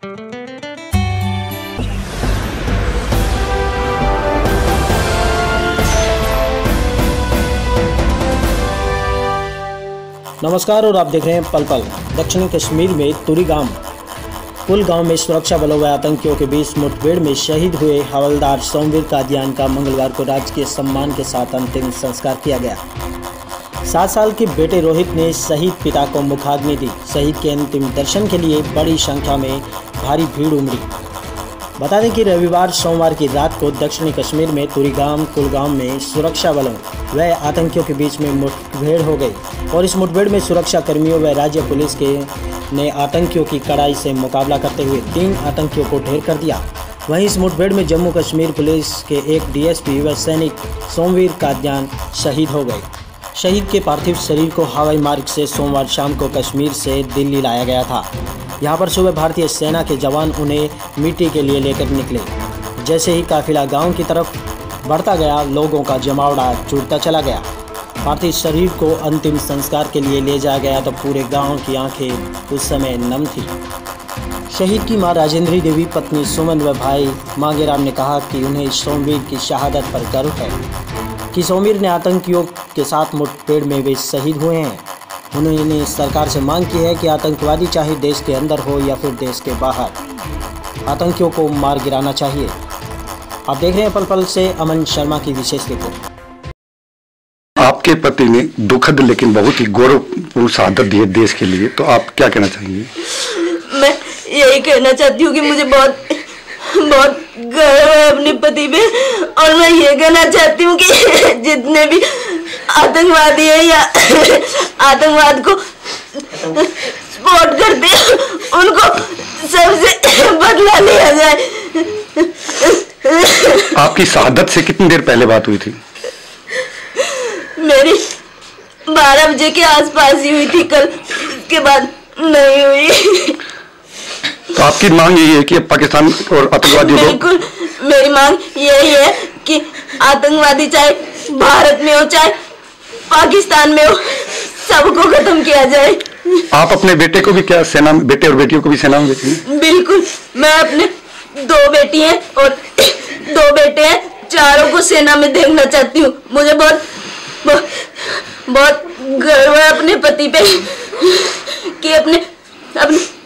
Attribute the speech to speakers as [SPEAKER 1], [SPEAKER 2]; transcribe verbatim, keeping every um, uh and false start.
[SPEAKER 1] नमस्कार और आप देख रहे हैं पल पल। दक्षिणी कश्मीर में तुरीगाम कुलगांव में सुरक्षा बलों व आतंकियों के बीच मुठभेड़ में शहीद हुए हवलदार सोमवीर कादियान का मंगलवार को राजकीय सम्मान के साथ अंतिम संस्कार किया गया। सात साल के बेटे रोहित ने शहीद पिता को मुखाग्नि दी। शहीद के अंतिम दर्शन के लिए बड़ी संख्या में भारी भीड़ उमड़ी। बता दें कि रविवार सोमवार की रात को दक्षिणी कश्मीर में तुरीगाम कुलगांव में सुरक्षा बलों व आतंकियों के बीच में मुठभेड़ हो गई और इस मुठभेड़ में सुरक्षा कर्मियों व राज्य पुलिस के ने आतंकियों की कड़ाई से मुकाबला करते हुए तीन आतंकियों को ढेर कर दिया। वहीं इस मुठभेड़ में जम्मू कश्मीर पुलिस के एक डीएसपी व सैनिक सोमवीर कादियान शहीद हो गए। शहीद के पार्थिव शरीर को हवाई मार्ग से सोमवार शाम को कश्मीर से दिल्ली लाया गया था। यहाँ पर सुबह भारतीय सेना के जवान उन्हें मिट्टी के लिए लेकर निकले। जैसे ही काफिला गांव की तरफ बढ़ता गया, लोगों का जमावड़ा जुड़ता चला गया। पार्थिव शरीर को अंतिम संस्कार के लिए ले जाया गया तो पूरे गांव की आंखें उस समय नम थी। शहीद की मां राजेंद्री देवी, पत्नी सुमन व भाई मांगेराम ने कहा कि उन्हें सोमवीर की शहादत पर गर्व है कि सोमवीर ने आतंकियों के साथ मुठभेड़ में वे शहीद हुए हैं। उन्होंने सरकार से मांग की है कि आतंकवादी चाहे देश के अंदर हो या फिर देश के बाहर, आतंकियों को मार गिराना चाहिए। आप देख रहे हैं पल पल से अमन शर्मा की विशेष रिपोर्ट।
[SPEAKER 2] आपके पति ने दुखद लेकिन बहुत ही गौरवपूर्ण शहादत दी है देश के लिए, तो आप क्या कहना चाहेंगे?
[SPEAKER 3] मैं यही कहना चाहती हूँ कि मुझे बहुत बहुत गर्व है अपने पति पे, और मैं ये कहना चाहती हूँ कि जितने भी आतंकवादी है या आतंकवाद को सपोर्ट करते हैं उनको सबसे बदला लिया जाए।
[SPEAKER 2] आपकी शहादत से कितनी देर पहले बात हुई थी?
[SPEAKER 3] मेरी बारह बजे के आसपास ही हुई थी कल, के बाद नहीं हुई।
[SPEAKER 2] तो आपकी मांग यही है कि पाकिस्तान और आतंकवादियों को?
[SPEAKER 3] बिल्कुल, मेरी मांग यही है कि आतंकवादी चाहे भारत में हो चाहे पाकिस्तान में हो, सबको खत्म किया जाए।
[SPEAKER 2] आप अपने बेटे को भी क्या सेना में, बेटे और बेटियों को भी सेना में भेजेंगे?
[SPEAKER 3] बिल्कुल, मैं अपने दो बेटी हैं और दो बेटे हैं, चारों को सेना में देखना चाहती हूँ। मुझे बहुत बहुत, बहुत गर्व है अपने पति पे कि अपने अपने